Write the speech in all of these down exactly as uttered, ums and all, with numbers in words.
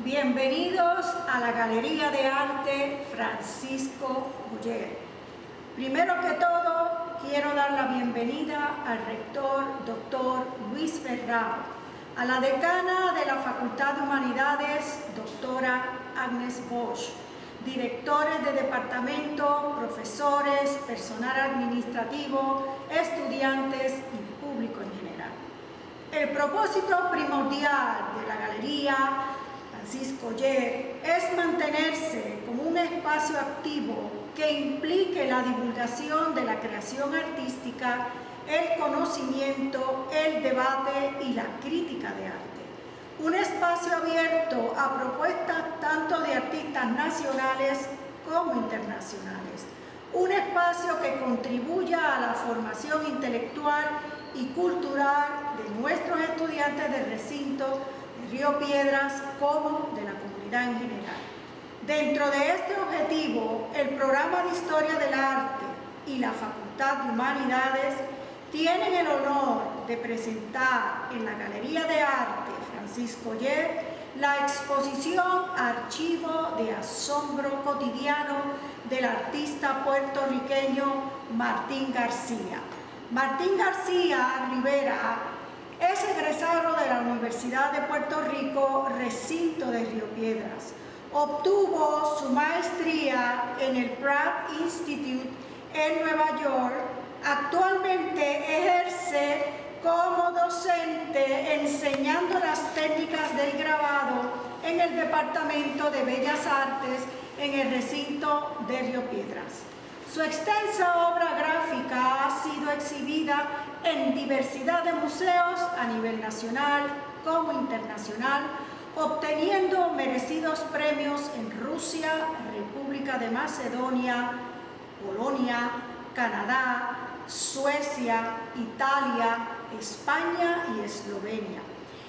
Bienvenidos a la Galería de Arte Francisco Oller. Primero que todo, quiero dar la bienvenida al rector, doctor Luis Ferrao, a la decana de la Facultad de Humanidades, doctora Agnes Bosch, directores de departamento, profesores, personal administrativo, estudiantes y público en general. El propósito primordial de la Galería Francisco Oller es mantenerse como un espacio activo que implique la divulgación de la creación artística, el conocimiento, el debate y la crítica de arte. Un espacio abierto a propuestas tanto de artistas nacionales como internacionales. Un espacio que contribuya a la formación intelectual y cultural de nuestros estudiantes del recinto de Río Piedras como de la comunidad en general. Dentro de este objetivo, el programa de Historia del Arte y la Facultad de Humanidades tienen el honor de presentar en la Galería de Arte Francisco Oller la exposición Archivo de Asombro Cotidiano del artista puertorriqueño Martín García. Martín García Rivera es egresado de la Universidad de Puerto Rico, recinto de Río Piedras. Obtuvo su maestría en el Pratt Institute en Nueva York. Actualmente ejerce como docente enseñando las técnicas del grabado en el Departamento de Bellas Artes en el recinto de Río Piedras. Su extensa obra gráfica ha sido exhibida en diversidad de museos a nivel nacional como internacional, obteniendo merecidos premios en Rusia, República de Macedonia, Polonia, Canadá, Suecia, Italia, España y Eslovenia.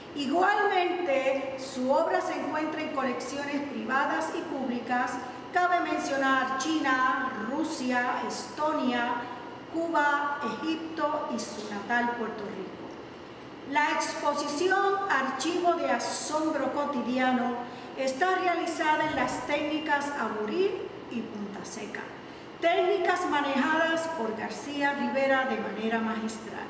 Igualmente, su obra se encuentra en colecciones privadas y públicas. Cabe mencionar China, Rusia, Estonia, Cuba, Egipto y su natal Puerto Rico. La exposición Archivo de Asombro Cotidiano está realizada en las técnicas Aburil y Punta Seca, técnicas manejadas por García Rivera de manera magistral,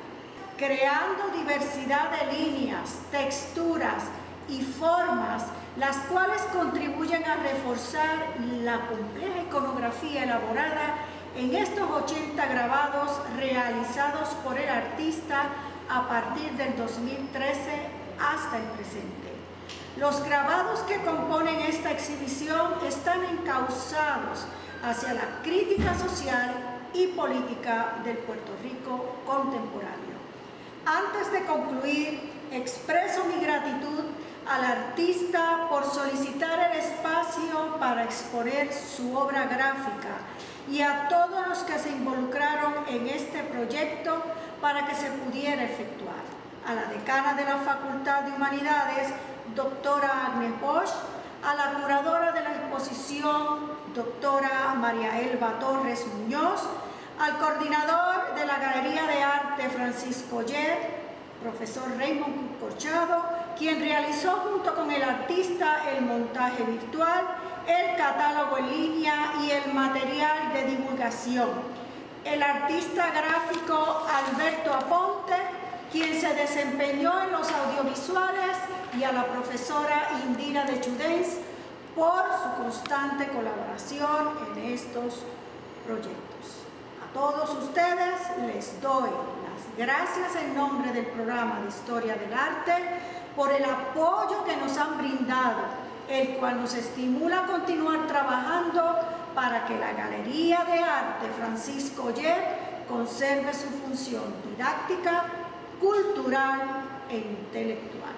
creando diversidad de líneas, texturas y formas, las cuales contribuyen a reforzar la compleja iconografía elaborada en estos ochenta grabados realizados por el artista a partir del dos mil trece hasta el presente. Los grabados que componen esta exhibición están encauzados hacia la crítica social y política del Puerto Rico contemporáneo. Antes de concluir, expreso mi gratitud al artista por solicitar el espacio para exponer su obra gráfica y a todos los que se involucraron en este proyecto para que se pudiera efectuar. A la decana de la Facultad de Humanidades, doctora Agnes Bosch, a la curadora de la exposición, doctora María Elba Torres Muñoz, al coordinador de la Galería de Arte Francisco Oller, profesor Raymond Corchado, quien realizó junto con el artista el montaje virtual, el catálogo en línea y el material de divulgación. El artista gráfico Alberto Aponte, quien se desempeñó en los audiovisuales, y a la profesora Indira de Chudens por su constante colaboración en estos proyectos. A todos ustedes les doy las gracias en nombre del programa de Historia del Arte por el apoyo que nos han brindado, el cual nos estimula a continuar trabajando para que la Galería de Arte Francisco Oller conserve su función didáctica, cultural e intelectual.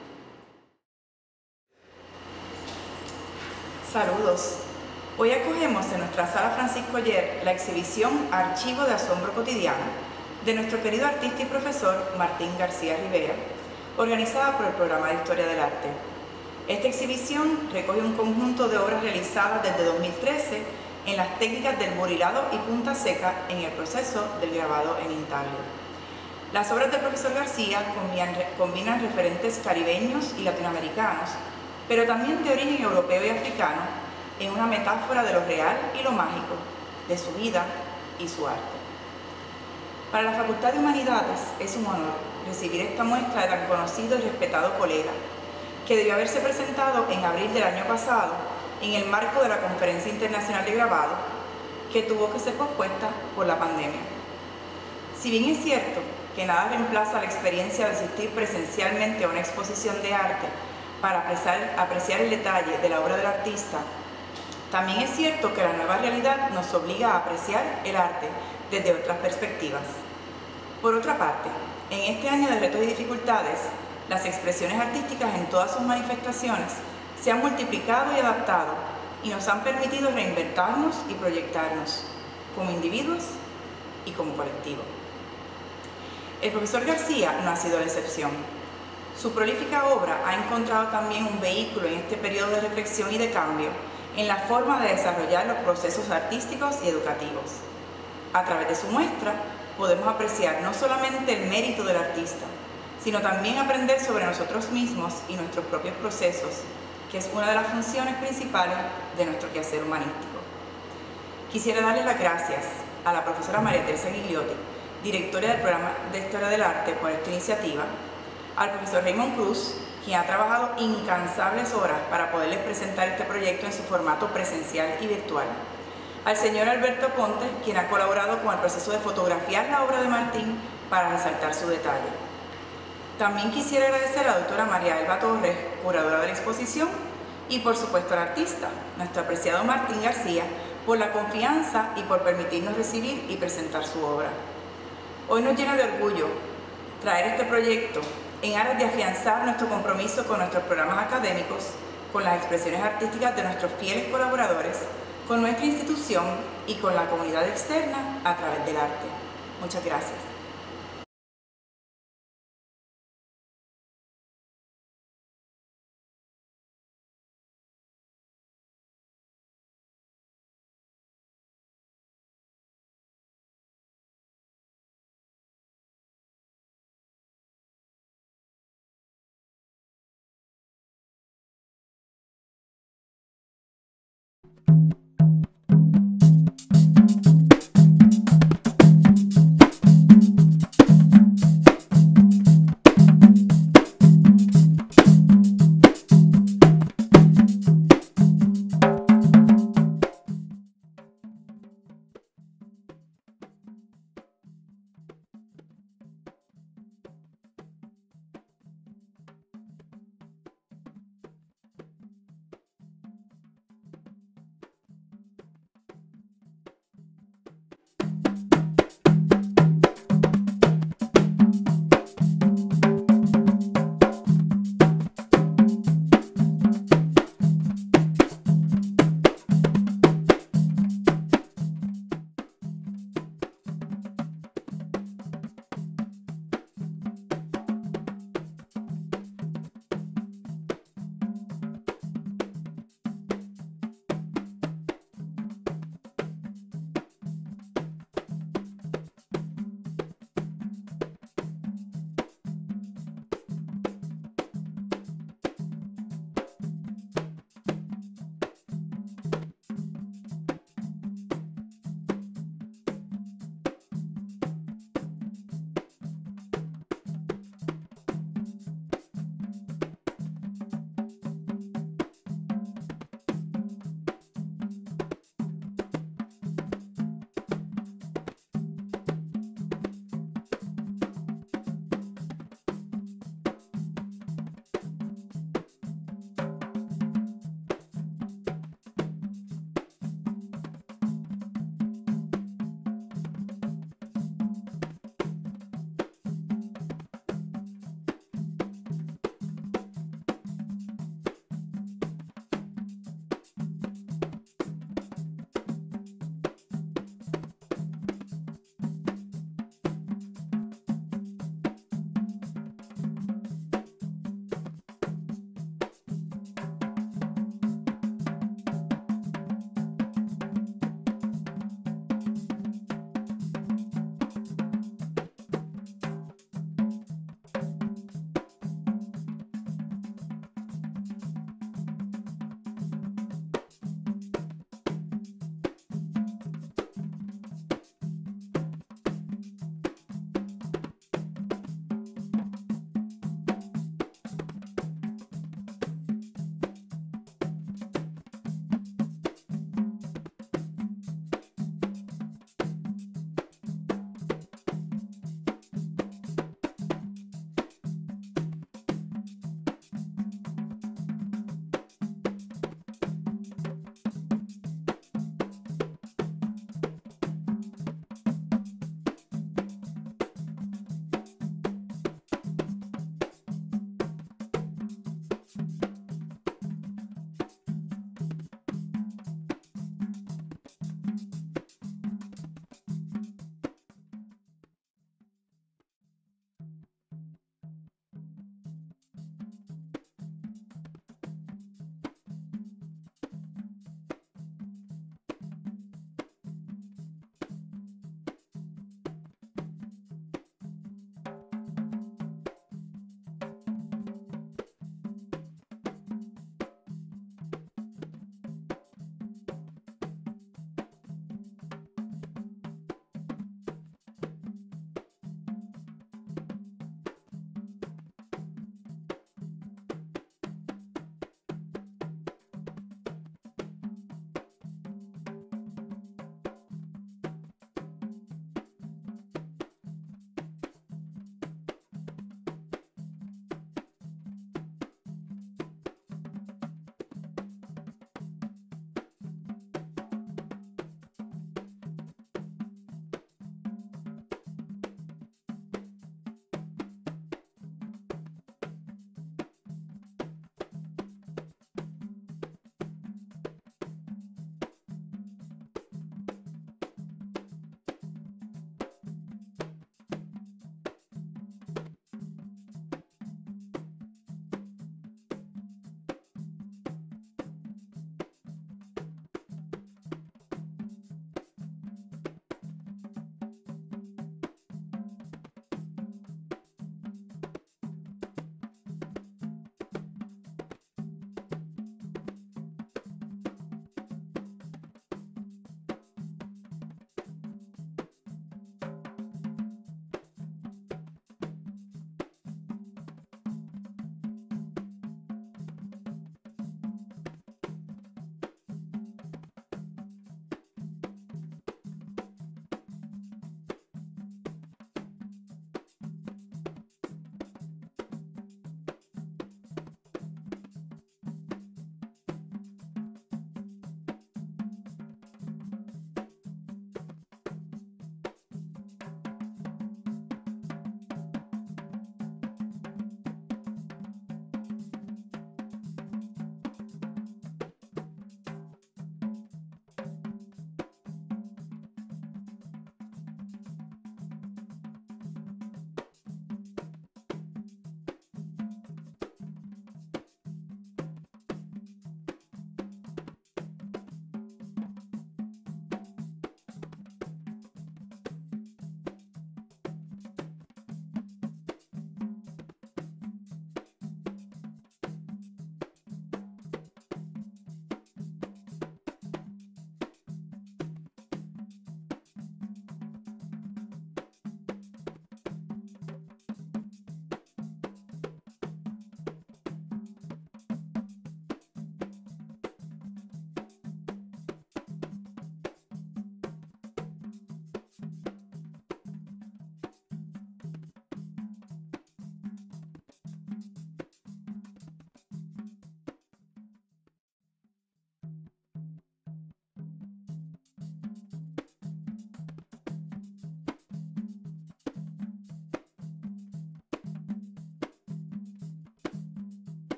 Saludos. Hoy acogemos en nuestra sala Francisco Oller la exhibición Archivo de Asombro Cotidiano de nuestro querido artista y profesor Martín García Rivera, organizada por el Programa de Historia del Arte. Esta exhibición recoge un conjunto de obras realizadas desde dos mil trece en las técnicas del burilado y punta seca en el proceso del grabado en intaglio. Las obras del profesor García combinan, combinan referentes caribeños y latinoamericanos pero también de origen europeo y africano, en una metáfora de lo real y lo mágico, de su vida y su arte. Para la Facultad de Humanidades es un honor recibir esta muestra de tan conocido y respetado colega, que debió haberse presentado en abril del año pasado en el marco de la Conferencia Internacional de Grabado, que tuvo que ser pospuesta por la pandemia. Si bien es cierto que nada reemplaza la experiencia de asistir presencialmente a una exposición de arte para apreciar, apreciar el detalle de la obra del artista, también es cierto que la nueva realidad nos obliga a apreciar el arte desde otras perspectivas. Por otra parte, en este año de retos y dificultades, las expresiones artísticas en todas sus manifestaciones se han multiplicado y adaptado y nos han permitido reinventarnos y proyectarnos como individuos y como colectivo. El profesor García no ha sido la excepción. Su prolífica obra ha encontrado también un vehículo en este periodo de reflexión y de cambio en la forma de desarrollar los procesos artísticos y educativos. A través de su muestra podemos apreciar no solamente el mérito del artista, sino también aprender sobre nosotros mismos y nuestros propios procesos, que es una de las funciones principales de nuestro quehacer humanístico. Quisiera darle las gracias a la profesora María Teresa Gigliotti, directora del programa de Historia del Arte, por esta iniciativa, al profesor Raymond Cruz, quien ha trabajado incansables horas para poderles presentar este proyecto en su formato presencial y virtual, al señor Alberto Ponte, quien ha colaborado con el proceso de fotografiar la obra de Martín para resaltar su detalle. También quisiera agradecer a la doctora María Elba Torres, curadora de la exposición, y por supuesto al artista, nuestro apreciado Martín García, por la confianza y por permitirnos recibir y presentar su obra. Hoy nos llena de orgullo traer este proyecto en aras de afianzar nuestro compromiso con nuestros programas académicos, con las expresiones artísticas de nuestros fieles colaboradores, con nuestra institución y con la comunidad externa a través del arte. Muchas gracias.